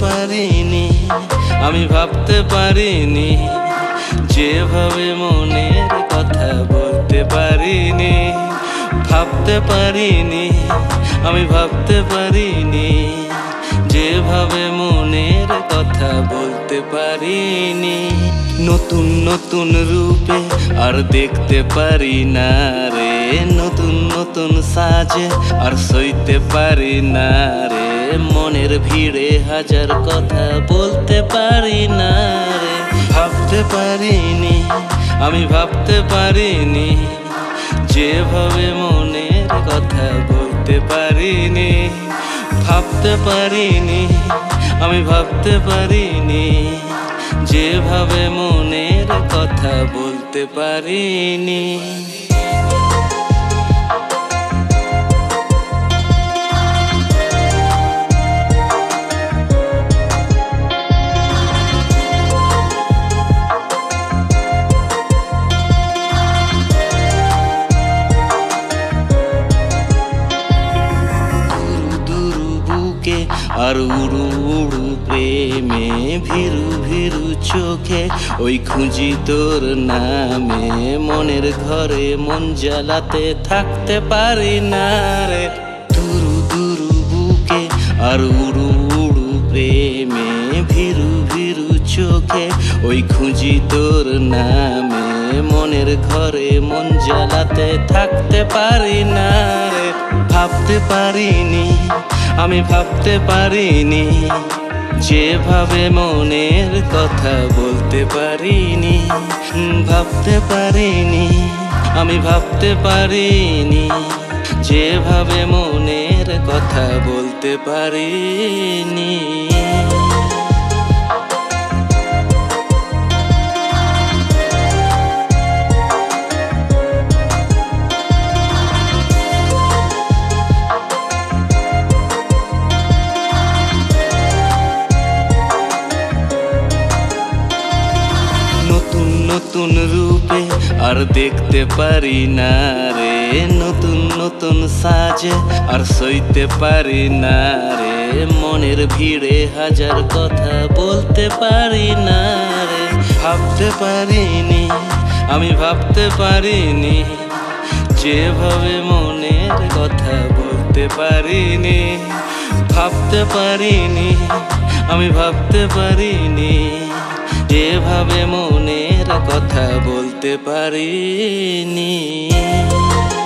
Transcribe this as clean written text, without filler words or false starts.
পারিনি, আমি ভাবতে পারিনি, যেভাবে মনের কথা বলতে পারিনি। ভাবতে পারিনি, আমি ভাবতে পারিনি, যেভাবে মনের কথা বলতে পারিনি। নতুন নতুন রূপে আর দেখতে পারি না রে, নতুন নতুন সাজে আর সইতে পারি না রে। মনের ভিড়ে হাজার কথা বলতে পারি না রে। ভাবতে পারিনি, আমি ভাবতে পারিনি, যেভাবে মনের কথা বলতে পারিনি। ভাবতে পারিনি, আমি ভাবতে পারিনি, যেভাবে মনের কথা বলতে পারিনি। আর উড়ু উড়ু প্রেমে ভিরু ভিরু চোখে ওই খুঁজি তোর নামে। মনের ঘরে মন জ্বালাতে থাকতে পারি না রে। দুরু দুরু বুকে আর উড়ু উড়ু প্রেমে ভিরু ভিরু চোখে ওই খুঁজি তোর নামে। মনের ঘরে মন জ্বালাতে থাকতে পারি না রে। ভাবতে পারিনি, আমি ভাবতে পারিনি, যেভাবে মনের কথা বলতে পারিনি। ভাবতে পারিনি, আমি ভাবতে পারিনি, যেভাবে মনের কথা বলতে পারিনি। নতুন রূপে আর দেখতে পারি না রে, নতুন নতুন সাজে আর সইতে পারি না রে। মনের ভিড়ে হাজার কথা বলতে পারি না রে। ভাবতে পারিনি, আমি ভাবতে পারিনি, যেভাবে মনের কথা বলতে পারিনি। ভাবতে পারিনি, আমি ভাবতে পারিনি, যেভাবে মনের কথা বলতে পারিনি।